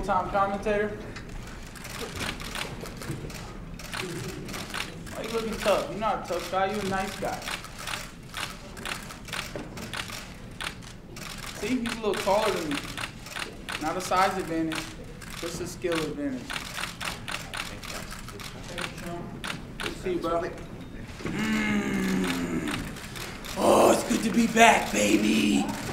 full-time commentator. Why you looking tough? You're not a tough guy, you're a nice guy. See, he's a little taller than me. Not a size advantage, just a skill advantage. Good to see you, bro. Oh, it's good to be back, baby.